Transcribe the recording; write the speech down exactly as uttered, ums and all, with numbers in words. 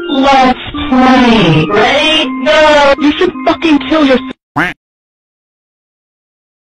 Let's play. Ready? Go! You should fucking kill yourself.